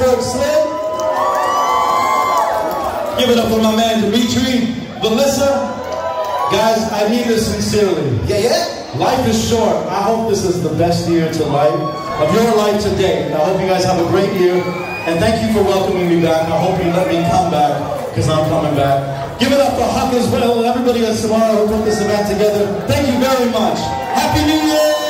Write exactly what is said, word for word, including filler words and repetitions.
Iceberg Slim. Give it up for my man Dimitri, Melissa. Guys, I mean this sincerely. Yeah, yeah. Life is short. I hope this is the best year to life of your life to date. I hope you guys have a great year. And thank you for welcoming me back. I hope you let me come back, because I'm coming back. Give it up for Huck as well, and everybody that's tomorrow who put this event together. Thank you very much. Happy New Year!